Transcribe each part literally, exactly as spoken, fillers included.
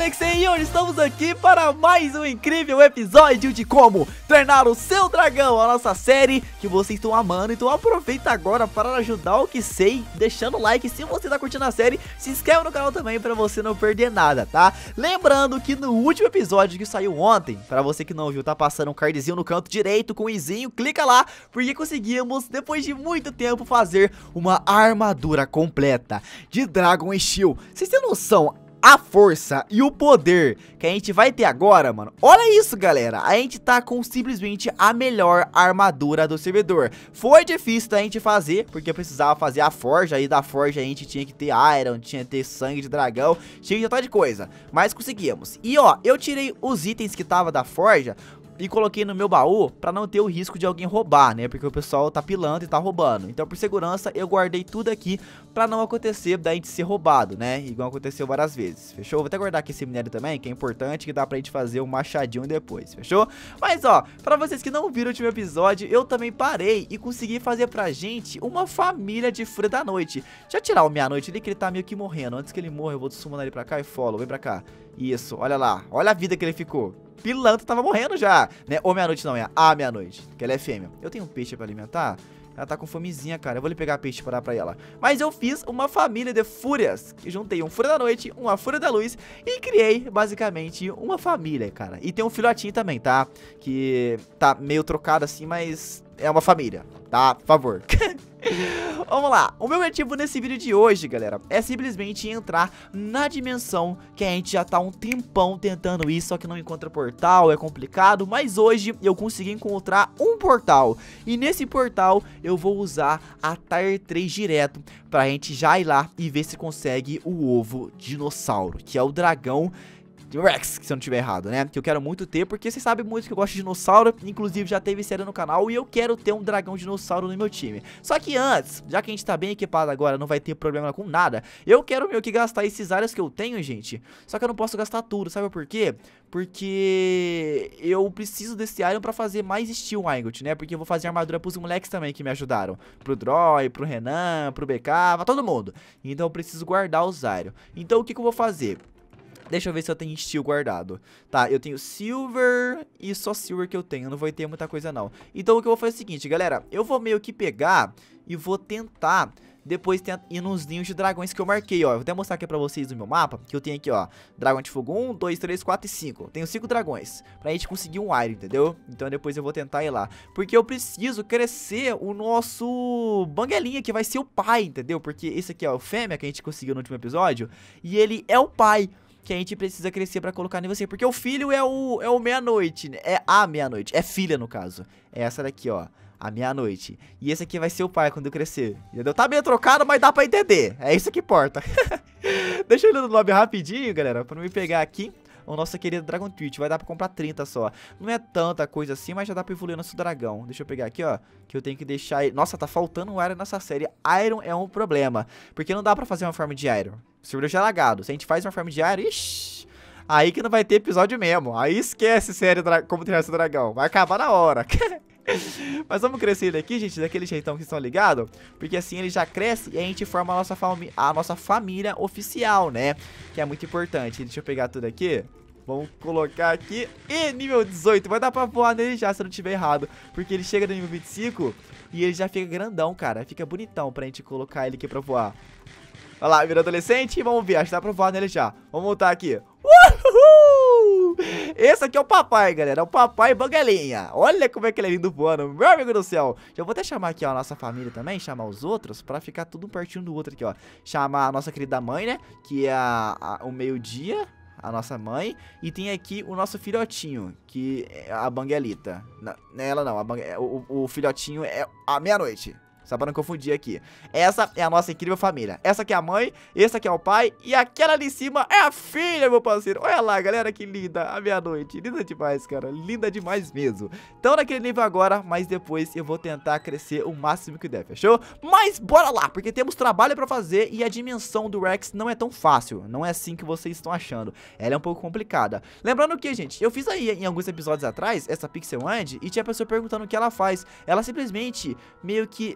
Alex e hoje estamos aqui para mais um incrível episódio de como treinar o seu dragão, a nossa série que vocês estão amando. Então aproveita agora para ajudar o que sei, deixando o like. Se você está curtindo a série, se inscreve no canal também para você não perder nada, tá? Lembrando que no último episódio que saiu ontem, para você que não viu, tá passando um cardzinho no canto direito com o izinho, clica lá, porque conseguimos, depois de muito tempo, fazer uma armadura completa de Dragon Steel. Vocês têm noção? A força e o poder que a gente vai ter agora, mano. Olha isso, galera. A gente tá com simplesmente a melhor armadura do servidor. Foi difícil da gente fazer, porque precisava fazer a forja. Aí da forja a gente tinha que ter iron, tinha que ter sangue de dragão, tinha que ter tal de coisa. Mas conseguimos. E ó, eu tirei os itens que tava da forja e coloquei no meu baú pra não ter o risco de alguém roubar, né? Porque o pessoal tá pilando e tá roubando. Então, por segurança, eu guardei tudo aqui pra não acontecer da gente ser roubado, né? Igual aconteceu várias vezes, fechou? Vou até guardar aqui esse minério também, que é importante, que dá pra gente fazer um machadinho depois, fechou? Mas, ó, pra vocês que não viram o último episódio, eu também parei e consegui fazer pra gente uma família de Fúria da Noite. Deixa eu tirar o meia-noite ali, que ele tá meio que morrendo. Antes que ele morra, eu vou summonar ele pra cá e follow. Vem pra cá. Isso, olha lá. Olha a vida que ele ficou. Pilantra tava morrendo já, né? Ou meia-noite não, é a meia-noite, que ela é fêmea. Eu tenho um peixe pra alimentar. Ela tá com fomezinha, cara. Eu vou lhe pegar peixe pra dar pra ela. Mas eu fiz uma família de fúrias. Que juntei um Fúria da Noite, uma Fúria da Luz. E criei, basicamente, uma família, cara. E tem um filhotinho também, tá? Que tá meio trocado assim, mas é uma família, tá? Por favor. Vamos lá, o meu objetivo nesse vídeo de hoje, galera, é simplesmente entrar na dimensão que a gente já tá um tempão tentando ir, só que não encontra portal, é complicado, mas hoje eu consegui encontrar um portal, e nesse portal eu vou usar a Tier três direto, pra gente já ir lá e ver se consegue o ovo dinossauro, que é o dragão Rex, se eu não tiver errado, né? Que eu quero muito ter, porque vocês sabem muito que eu gosto de dinossauro. Inclusive já teve série no canal e eu quero ter um dragão dinossauro no meu time. Só que antes, já que a gente tá bem equipado agora, não vai ter problema com nada, eu quero meio que gastar esses áreas que eu tenho, gente. Só que eu não posso gastar tudo, sabe por quê? Porque eu preciso desse iron pra fazer mais steel ingot, né? Porque eu vou fazer armadura pros moleques também que me ajudaram. Pro Droy, pro Renan, pro B K, pra todo mundo. Então eu preciso guardar os iron. Então o que que eu vou fazer? Deixa eu ver se eu tenho steel guardado. Tá, eu tenho silver e só silver que eu tenho. Eu não vou ter muita coisa não. Então o que eu vou fazer é o seguinte, galera. Eu vou meio que pegar e vou tentar depois ir nos ninhos de dragões que eu marquei, ó. Eu vou até mostrar aqui pra vocês no meu mapa, que eu tenho aqui, ó, dragão de fogo um, dois, três, quatro e cinco. Tenho cinco dragões, pra gente conseguir um iron, entendeu? Então depois eu vou tentar ir lá. Porque eu preciso crescer o nosso banguelinha, que vai ser o pai, entendeu? Porque esse aqui, ó, o fêmea que a gente conseguiu no último episódio, e ele é o pai que a gente precisa crescer pra colocar em você. Porque o filho é o, é o meia-noite, é a meia-noite, é filha no caso. É essa daqui, ó, a meia-noite. E esse aqui vai ser o pai quando eu crescer, entendeu? Tá meio trocado, mas dá pra entender. É isso que importa. Deixa eu ir no lobby rapidinho, galera, pra não me pegar aqui o nosso querido Dragon Twitch. Vai dar pra comprar trinta só. Não é tanta coisa assim, mas já dá pra evoluir nosso dragão. Deixa eu pegar aqui, ó, que eu tenho que deixar ele... Nossa, tá faltando um iron nessa série. Iron é um problema, porque não dá pra fazer uma farm de iron. O servidor já é lagado. Se a gente faz uma farm de iron, ixi, aí que não vai ter episódio mesmo. Aí esquece série como treinar esse dragão. Vai acabar na hora. Mas vamos crescer ele aqui, gente, daquele jeitão que estão ligados, porque assim ele já cresce e a gente forma a nossa, fami a nossa família oficial, né? Que é muito importante. Deixa eu pegar tudo aqui. Vamos colocar aqui. E nível dezoito. Vai dar pra voar nele já, se eu não tiver errado. Porque ele chega no nível vinte e cinco e ele já fica grandão, cara. Fica bonitão pra gente colocar ele aqui pra voar. Olha lá, virou adolescente. Vamos ver, acho que dá pra voar nele já. Vamos montar aqui. Uhul! Esse aqui é o papai, galera. É o papai banguelinha. Olha como é que ele é lindo voando, meu amigo do céu. Já vou até chamar aqui, ó, a nossa família também. Chamar os outros, pra ficar tudo um pertinho do outro aqui, ó. Chamar a nossa querida mãe, né? Que é a, a, o meio-dia, a nossa mãe. E tem aqui o nosso filhotinho, que é a banguelita. Não, não é ela não, a bangue... o, o filhotinho é a meia-noite. Só pra não confundir aqui. Essa é a nossa incrível família. Essa aqui é a mãe, esse aqui é o pai e aquela ali em cima é a filha, meu parceiro. Olha lá, galera, que linda. A meia-noite. Linda demais, cara. Linda demais mesmo. Então naquele nível agora, mas depois eu vou tentar crescer o máximo que der, fechou? Mas bora lá, porque temos trabalho pra fazer e a dimensão do Rex não é tão fácil. Não é assim que vocês estão achando. Ela é um pouco complicada. Lembrando que, gente, eu fiz aí em alguns episódios atrás essa Pixel Wand e tinha a pessoa perguntando o que ela faz. Ela simplesmente meio que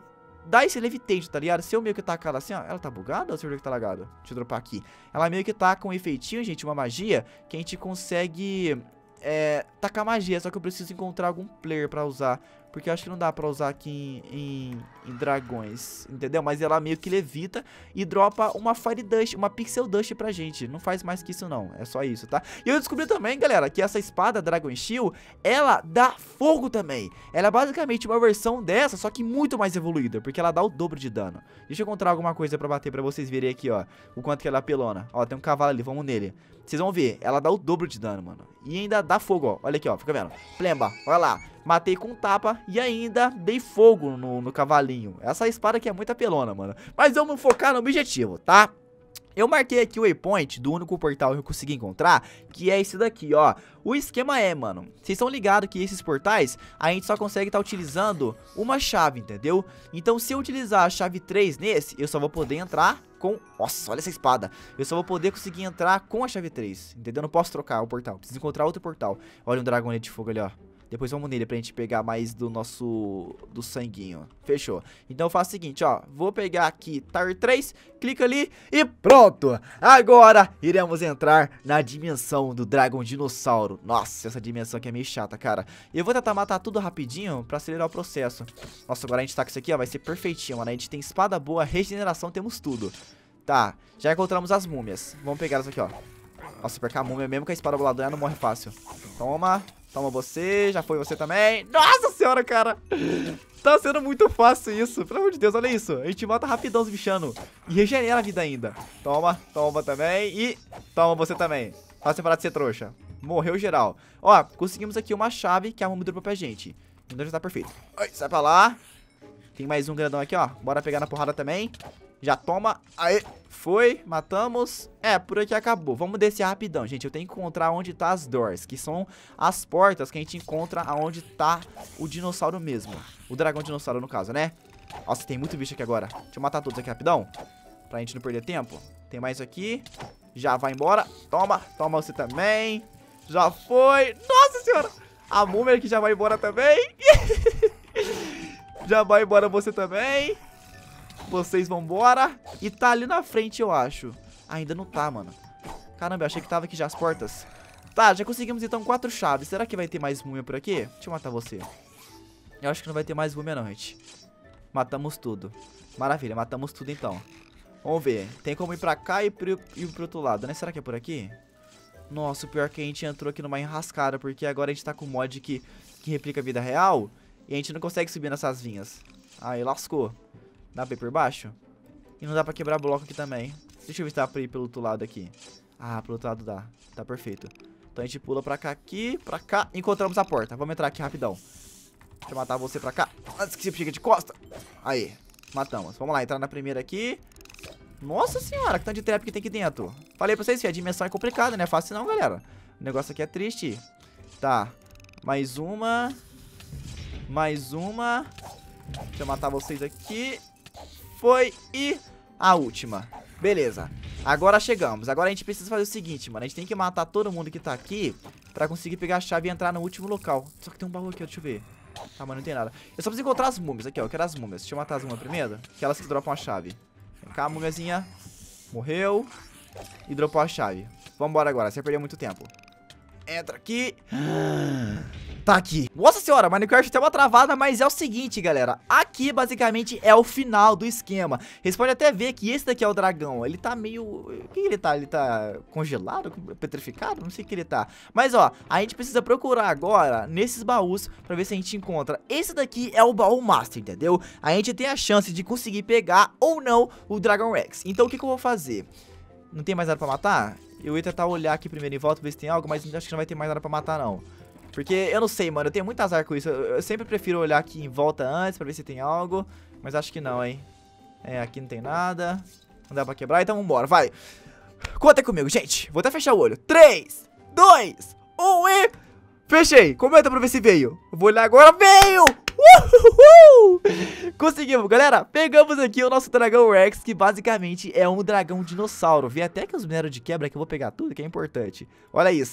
dá esse levitate, tá ligado? Se eu meio que tacar ela assim, ó, ela tá bugada ou se eu que tá lagado? Deixa eu dropar aqui. Ela meio que tá com um efeitinho, gente, uma magia, que a gente consegue é, tacar magia, só que eu preciso encontrar algum player pra usar, porque eu acho que não dá pra usar aqui em, em, em dragões, entendeu? Mas ela meio que levita e dropa uma Fire Dust, uma Pixel Dust pra gente. Não faz mais que isso não, é só isso, tá? E eu descobri também, galera, que essa espada Dragon Shield, ela dá fogo também. Ela é basicamente uma versão dessa, só que muito mais evoluída, porque ela dá o dobro de dano. Deixa eu encontrar alguma coisa pra bater pra vocês verem aqui, ó, o quanto que ela é pelona. Ó, tem um cavalo ali, vamos nele. Vocês vão ver, ela dá o dobro de dano, mano. E ainda dá fogo, ó. Olha aqui, ó, fica vendo. Plemba, olha lá. Matei com tapa e ainda dei fogo no, no cavalinho. Essa espada aqui é muito apelona, mano. Mas vamos focar no objetivo, tá? Eu marquei aqui o waypoint do único portal que eu consegui encontrar, que é esse daqui, ó. O esquema é, mano, vocês estão ligados que esses portais, a gente só consegue estar tá utilizando uma chave, entendeu? Então se eu utilizar a chave três nesse, eu só vou poder entrar com... Nossa, olha essa espada. Eu só vou poder conseguir entrar com a chave três, entendeu? Não posso trocar o portal, preciso encontrar outro portal. Olha um dragão ali de fogo ali, ó. Depois vamos nele pra gente pegar mais do nosso... do sanguinho. Fechou. Então eu faço o seguinte, ó. Vou pegar aqui Tower três, clica ali e pronto. Agora iremos entrar na dimensão do Dragon Dinossauro. Nossa, essa dimensão aqui é meio chata, cara. Eu vou tentar matar tudo rapidinho pra acelerar o processo. Nossa, agora a gente tá com isso aqui, ó. Vai ser perfeitinho, mano. A gente tem espada boa, regeneração, temos tudo. Tá, já encontramos as múmias. Vamos pegar elas aqui, ó. Nossa, porque a múmia mesmo com a espada voladora não morre fácil. Toma. Toma você, já foi você também. Nossa senhora, cara. Tá sendo muito fácil isso. Pelo amor de Deus, olha isso. A gente mata rapidão os bichanos. E regenera a vida ainda. Toma, toma também. E toma você também. Fácil parar de ser trouxa. Morreu geral. Ó, conseguimos aqui uma chave que a múmia dropou pra gente. Então já tá perfeito. Ai, sai pra lá. Tem mais um grandão aqui, ó. Bora pegar na porrada também. Já toma. Aê. Foi, matamos. É, por aqui acabou. Vamos descer rapidão, gente. Eu tenho que encontrar onde tá as doors, que são as portas que a gente encontra aonde tá o dinossauro mesmo. O dragão dinossauro, no caso, né? Nossa, tem muito bicho aqui agora. Deixa eu matar todos aqui rapidão, pra gente não perder tempo. Tem mais aqui. Já vai embora. Toma, toma você também. Já foi. Nossa senhora. A múmia aqui já vai embora também. Já vai embora você também. Vocês vão embora. E tá ali na frente, eu acho. Ah, ainda não tá, mano. Caramba, eu achei que tava aqui já as portas. Tá, já conseguimos então quatro chaves. Será que vai ter mais múmia por aqui? Deixa eu matar você. Eu acho que não vai ter mais múmia não, gente. Matamos tudo. Maravilha, matamos tudo então. Vamos ver. Tem como ir pra cá e pro, ir pro outro lado, né? Será que é por aqui? Nossa, o pior é que a gente entrou aqui numa enrascada, porque agora a gente tá com um mod que, que replica a vida real. E a gente não consegue subir nessas vinhas. Aí, lascou. Dá pra ir por baixo? E não dá pra quebrar bloco aqui também. Deixa eu ver se dá pra ir pelo outro lado aqui. Ah, pelo outro lado dá. Tá perfeito. Então a gente pula pra cá aqui, pra cá. Encontramos a porta. Vamos entrar aqui rapidão. Deixa eu matar você pra cá. Antes que você fique de costa. Aí, matamos. Vamos lá, entrar na primeira aqui. Nossa senhora, que tanto de trap que tem aqui dentro. Falei pra vocês que a dimensão é complicada, não é fácil não, galera. O negócio aqui é triste. Tá, mais uma. Mais uma. Deixa eu matar vocês aqui. Foi, e a última. Beleza, agora chegamos. Agora a gente precisa fazer o seguinte, mano. A gente tem que matar todo mundo que tá aqui pra conseguir pegar a chave e entrar no último local. Só que tem um baú aqui, ó, deixa eu ver. Ah, mas não tem nada. Eu só preciso encontrar as múmias aqui, ó. Eu quero as múmias. Deixa eu matar as múmias primeiro, que elas que dropam a chave. Vem cá, múmiazinha. Morreu. E dropou a chave. Vambora agora, você perdeu muito tempo. Entra aqui. Tá aqui. Nossa senhora, Minecraft tem uma travada, mas é o seguinte, galera. Aqui, basicamente, é o final do esquema. Vocês podem até ver que esse daqui é o dragão. Ele tá meio... O que ele tá? Ele tá congelado? Petrificado? Não sei o que ele tá. Mas, ó, a gente precisa procurar agora nesses baús pra ver se a gente encontra. Esse daqui é o baú Master, entendeu? A gente tem a chance de conseguir pegar ou não o Dragon Rex. Então, o que que eu vou fazer? Não tem mais nada pra matar? Eu ia tentar olhar aqui primeiro em volta, ver se tem algo, mas acho que não vai ter mais nada pra matar, não. Porque eu não sei, mano, eu tenho muito azar com isso. Eu, eu sempre prefiro olhar aqui em volta antes pra ver se tem algo. Mas acho que não, hein. É, aqui não tem nada. Não dá pra quebrar, então vambora, vai. Conta comigo, gente. Vou até fechar o olho. três, dois, um e... Fechei. Comenta pra ver se veio. Eu vou olhar agora. Veio! Uhul! Conseguimos, galera. Pegamos aqui o nosso Dragão Rex, que basicamente é um dragão dinossauro. Vi até que os minérios de quebra que eu vou pegar tudo, que é importante. Olha isso.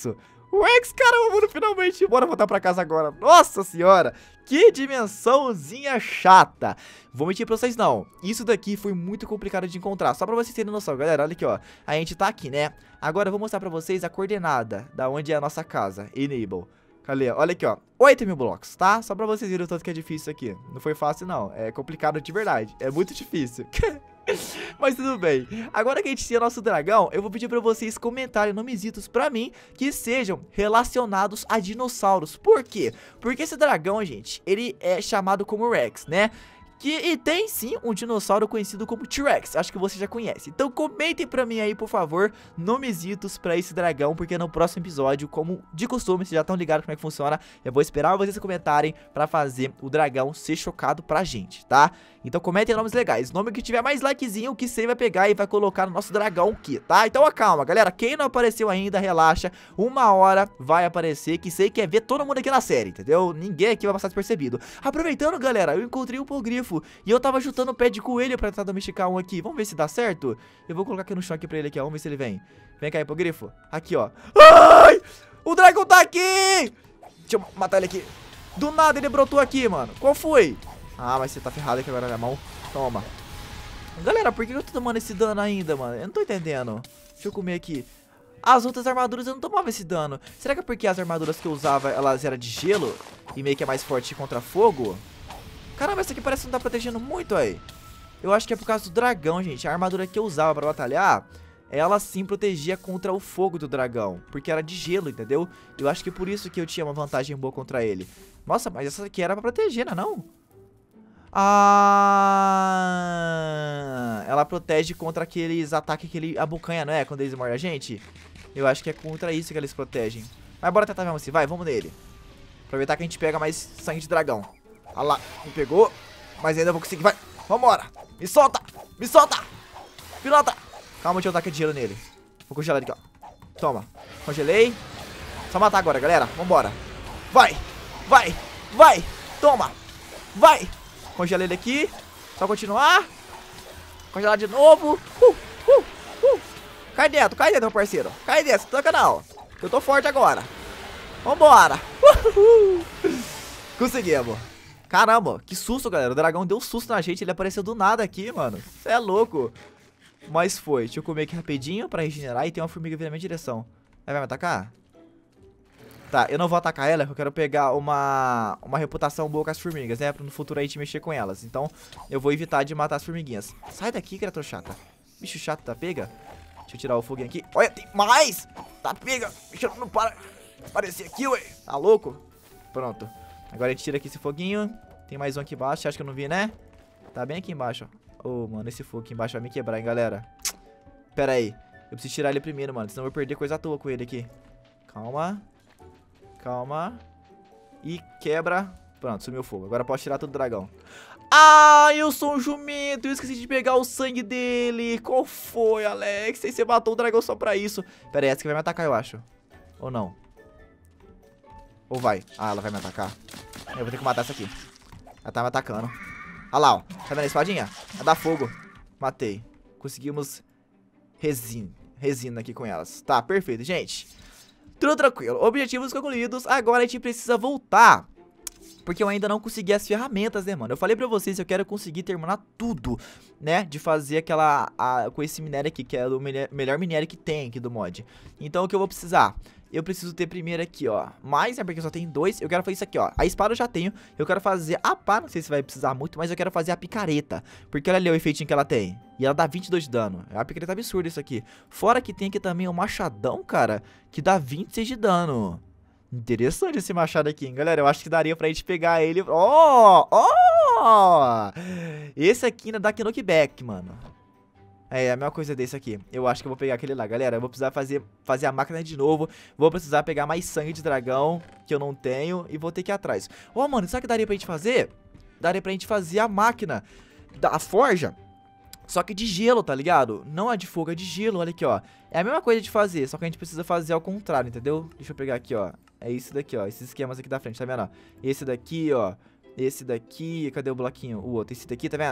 O Rex, caramba, mano, finalmente. Bora voltar pra casa agora. Nossa senhora, que dimensãozinha chata. Vou mentir pra vocês não, isso daqui foi muito complicado de encontrar. Só pra vocês terem noção, galera, olha aqui, ó. A gente tá aqui, né? Agora eu vou mostrar pra vocês a coordenada da onde é a nossa casa. Enable. Cadê? Olha aqui, ó, oito mil blocos, tá? Só pra vocês verem o tanto que é difícil isso aqui. Não foi fácil não, é complicado de verdade. É muito difícil. Mas tudo bem. Agora que a gente tem nosso dragão, eu vou pedir pra vocês comentarem nomesitos pra mim que sejam relacionados a dinossauros. Por quê? Porque esse dragão, gente, ele é chamado como Rex, né? Que, e tem sim um dinossauro conhecido como T-Rex, acho que você já conhece. Então comentem pra mim aí, por favor, nomesitos pra esse dragão, porque no próximo episódio, como de costume, vocês já estão ligados como é que funciona, eu vou esperar vocês comentarem pra fazer o dragão ser chocado pra gente, tá? Então comentem nomes legais, nome que tiver mais likezinho, que você vai pegar e vai colocar no nosso dragão aqui, tá? Então acalma, galera, quem não apareceu ainda, relaxa, uma hora vai aparecer, que sei que é ver todo mundo aqui na série, entendeu? Ninguém aqui vai passar despercebido. Aproveitando, galera, eu encontrei um pogrifo e eu tava chutando o pé de coelho pra tentar domesticar um aqui. Vamos ver se dá certo? Eu vou colocar aqui no chão aqui pra ele aqui, ó. Vamos ver se ele vem. Vem cá, hipogrifo. Aqui, ó. Ai! O dragão tá aqui! Deixa eu matar ele aqui. Do nada ele brotou aqui, mano. Qual foi? Ah, mas você tá ferrado aqui agora na minha mão. Toma. Galera, por que eu tô tomando esse dano ainda, mano? Eu não tô entendendo. Deixa eu comer aqui. As outras armaduras eu não tomava esse dano. Será que é porque as armaduras que eu usava, elas eram de gelo? E meio que é mais forte contra fogo? Caramba, essa aqui parece que não tá protegendo muito, aí. Eu acho que é por causa do dragão, gente. A armadura que eu usava pra batalhar, ela sim protegia contra o fogo do dragão, porque era de gelo, entendeu? Eu acho que por isso que eu tinha uma vantagem boa contra ele. Nossa, mas essa aqui era pra proteger, não é não? Ah, ela protege contra aqueles ataques que ele abocanha, não é? Quando eles mordem a gente. Eu acho que é contra isso que eles protegem. Mas bora tentar mesmo assim, vai, vamos nele. Aproveitar que a gente pega mais sangue de dragão. Olha lá, me pegou, mas ainda vou conseguir, vai, vambora. Me solta, me solta. Pilota. Calma, deixa eu dar aqui de gelo nele. Vou congelar ele aqui, ó. Toma, congelei. Só matar agora, galera, vambora. Vai, vai, vai, toma. Vai. Congelei ele aqui. Só continuar. Congelar de novo. Uh, uh, uh. Cai dentro, cai dentro, meu parceiro. Cai dentro, tanca não. Eu tô forte agora. Vambora. Uh, uh. Conseguimos. Caramba, que susto, galera. O dragão deu susto na gente. Ele apareceu do nada aqui, mano. Você é louco. Mas foi. Deixa eu comer aqui rapidinho pra regenerar. E tem uma formiga vindo na minha direção. Ela vai me atacar? Tá, eu não vou atacar ela, eu quero pegar uma, uma reputação boa com as formigas, né? Pra no futuro a gente mexer com elas. Então, eu vou evitar de matar as formiguinhas. Sai daqui, criatura chata. Bicho chato, tá pega? Deixa eu tirar o foguinho aqui. Olha, tem mais! Tá pega! Bicho não para aparecer aqui, ué. Tá louco? Pronto. Agora a gente tira aqui esse foguinho. Tem mais um aqui embaixo, acho que eu não vi, né? Tá bem aqui embaixo, ó. Ô, oh, mano, esse fogo aqui embaixo vai me quebrar, hein, galera. Pera aí. Eu preciso tirar ele primeiro, mano. Senão eu vou perder coisa à toa com ele aqui. Calma. Calma. E quebra. Pronto, sumiu o fogo. Agora posso tirar tudo do dragão. Ah, eu sou um jumento. Eu esqueci de pegar o sangue dele. Qual foi, Alex? Aí você matou o dragão só pra isso. Pera aí, essa que vai me atacar, eu acho. Ou não? Ou vai? Ah, ela vai me atacar. Eu vou ter que matar essa aqui. Ela tá me atacando. Olha lá, ó. Tá vendo a espadinha? Ela dá fogo. Matei. Conseguimos resina. Resina aqui com elas. Tá, perfeito, gente. Tudo tranquilo, objetivos concluídos. Agora a gente precisa voltar, porque eu ainda não consegui as ferramentas, né, mano? Eu falei pra vocês que eu quero conseguir terminar tudo, né? De fazer aquela, a, com esse minério aqui, que é o melhor minério que tem aqui do mod. Então o que eu vou precisar? Eu preciso ter primeiro aqui, ó, mais, né, porque só tem dois. Eu quero fazer isso aqui, ó, a espada eu já tenho. Eu quero fazer a pá, não sei se vai precisar muito, mas eu quero fazer a picareta, porque olha ali o efeitinho que ela tem. E ela dá vinte e dois de dano, é uma picareta absurda isso aqui. Fora que tem aqui também o machadão, cara, que dá vinte e seis de dano. Interessante esse machado aqui, hein, galera. Eu acho que daria pra gente pegar ele. Ó, ó, esse aqui ainda dá knockback, mano. É, a mesma coisa desse aqui. Eu acho que eu vou pegar aquele lá, galera. Eu vou precisar fazer, fazer a máquina de novo. Vou precisar pegar mais sangue de dragão, que eu não tenho, e vou ter que ir atrás. Ó, mano, sabe o que daria pra gente fazer? Daria pra gente fazer a máquina da forja, só que de gelo, tá ligado? Não é de fogo, é de gelo, olha aqui, ó. É a mesma coisa de fazer, só que a gente precisa fazer ao contrário, entendeu? Deixa eu pegar aqui, ó. É isso daqui, ó, esses esquemas aqui da frente, tá vendo? Esse daqui, ó, esse daqui, cadê o bloquinho? O outro, esse daqui, tá vendo?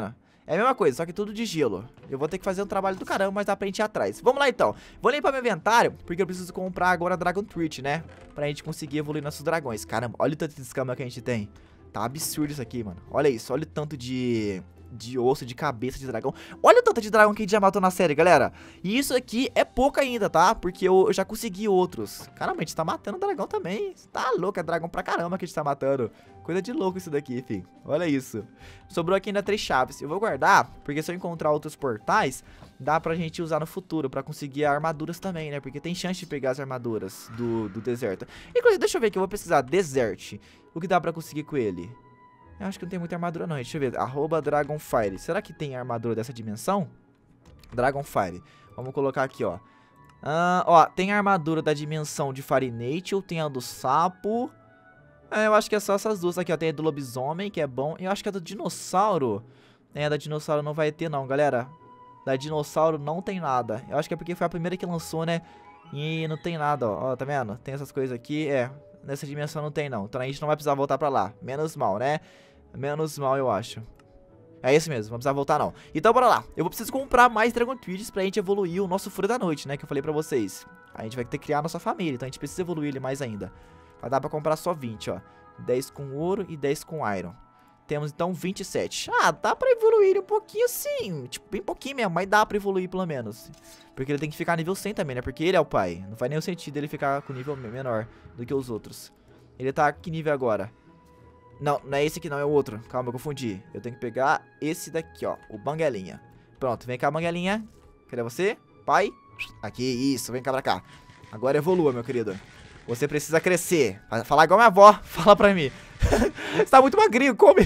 É a mesma coisa, só que tudo de gelo. Eu vou ter que fazer um trabalho do caramba, mas dá pra gente ir atrás. Vamos lá, então. Vou limpar meu inventário, porque eu preciso comprar agora Dragon Treat, né? Pra gente conseguir evoluir nossos dragões. Caramba, olha o tanto de escama que a gente tem. Tá absurdo isso aqui, mano. Olha isso, olha o tanto de... de osso, de cabeça de dragão. Olha o tanto de dragão que a gente já matou na série, galera. E isso aqui é pouco ainda, tá? Porque eu, eu já consegui outros. Caramba, a gente tá matando dragão também. Tá louco, é dragão pra caramba que a gente tá matando. Coisa de louco isso daqui, filho. Olha isso. Sobrou aqui ainda três chaves. Eu vou guardar, porque se eu encontrar outros portais, dá pra gente usar no futuro, pra conseguir armaduras também, né? Porque tem chance de pegar as armaduras do, do deserto. Inclusive, deixa eu ver aqui, eu vou pesquisar Desert. O que dá pra conseguir com ele? Eu acho que não tem muita armadura não, deixa eu ver, arroba Dragonfire. Será que tem armadura dessa dimensão? Dragonfire. Vamos colocar aqui, ó. Ah, ó, tem a armadura da dimensão de Farinate, tem a do sapo. É, eu acho que é só essas duas aqui, ó. Tem a do lobisomem, que é bom. E eu acho que a do dinossauro. É, a da dinossauro não vai ter não, galera. Da dinossauro não tem nada. Eu acho que é porque foi a primeira que lançou, né? E não tem nada, ó. Ó, tá vendo? Tem essas coisas aqui, é. Nessa dimensão não tem não. Então a gente não vai precisar voltar pra lá. Menos mal, né? Menos mal, eu acho. É isso mesmo, não vai precisar voltar não. Então bora lá. Eu vou precisar comprar mais Dragon Treats pra gente evoluir o nosso Fúria da Noite, né? Que eu falei pra vocês. A gente vai ter que criar a nossa família, então a gente precisa evoluir ele mais ainda. Vai dar pra comprar só vinte, ó. dez com ouro e dez com iron. Temos então vinte e sete. Ah, dá pra evoluir ele um pouquinho sim. Tipo, bem pouquinho mesmo, mas dá pra evoluir pelo menos. Porque ele tem que ficar nível cem também, né? Porque ele é o pai. Não faz nenhum sentido ele ficar com nível menor do que os outros. Ele tá que nível agora? Não, não é esse aqui não, é o outro. Calma, eu confundi. Eu tenho que pegar esse daqui, ó. O Banguelinha. Pronto, vem cá, Banguelinha. Cadê você? Pai? Aqui, isso, vem cá pra cá. Agora evolua, meu querido. Você precisa crescer. Falar igual minha avó. Fala pra mim. Você tá muito magrinho, come.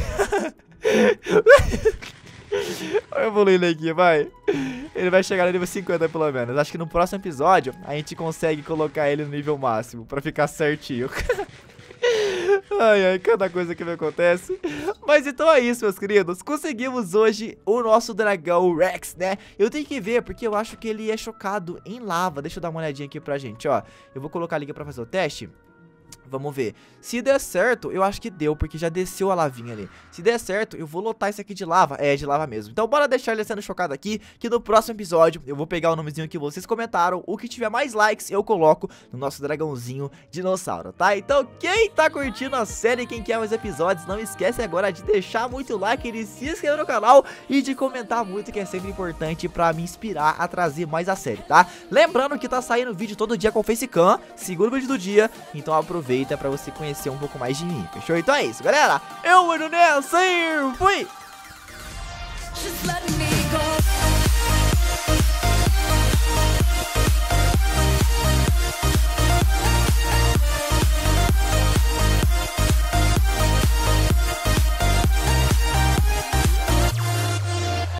Vou evoluir ele aqui, vai. Ele vai chegar no nível cinquenta pelo menos. Acho que no próximo episódio a gente consegue colocar ele no nível máximo pra ficar certinho. Ai, ai, cada coisa que me acontece. Mas então é isso, meus queridos. Conseguimos hoje o nosso dragão Rex, né? Eu tenho que ver, porque eu acho que ele é chocado em lava. Deixa eu dar uma olhadinha aqui pra gente, ó. Eu vou colocar ali pra fazer o teste. Vamos ver. Se der certo, eu acho que deu, porque já desceu a lavinha ali. Se der certo, eu vou lotar isso aqui de lava. É, de lava mesmo. Então bora deixar ele sendo chocado aqui, que no próximo episódio eu vou pegar o nomezinho que vocês comentaram. O que tiver mais likes, eu coloco no nosso dragãozinho dinossauro, tá? Então quem tá curtindo a série, quem quer mais episódios, não esquece agora de deixar muito like, de se inscrever no canal e de comentar muito, que é sempre importante pra me inspirar a trazer mais a série, tá? Lembrando que tá saindo vídeo todo dia com o Facecam, segundo vídeo do dia, então aproveita pra você conhecer um pouco mais de mim, fechou? Então é isso, galera. Eu vou nessa e fui!